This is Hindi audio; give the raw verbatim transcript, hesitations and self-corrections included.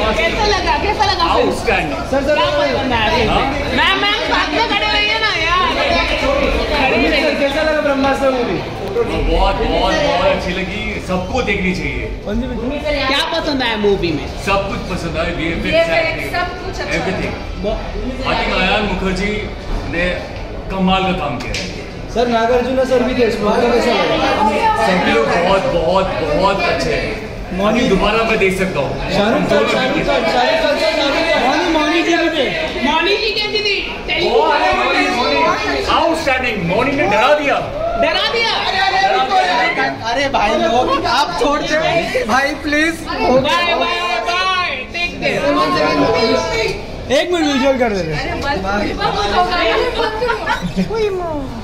कैसा लगा कैसा लगा outstanding sir sir ma'am ma'am साथ में खड़े रहिए ना यार सर कैसा लगा ब्रह्मास्त्र मूवी बहुत बहुत बहुत अच्छी लगी सबको देखनी चाहिए क्या पसंद आया मूवी में सब कुछ पसंद आया सब कुछ everything I think Ayan Mukherjee ने कमाल का काम किया सर नागार्जुन सर भी थे इसमें कैसा लगा सभी लोग बहुत बहुत बहुत अच्छे हैं मौनी दोबारा मैं देख सकता हूँ शाहरुख खान शाहरुख खान शाहरुख खान मौनी मौनी जी भी थे मौनी जी कैसी थी आउटस्टैंडिंग मौनी ने डरा दिया डरा दिया अरे भाई लोग आप छोड़ दे भाई please bye bye bye take this एक मिनट विजुअल कर दे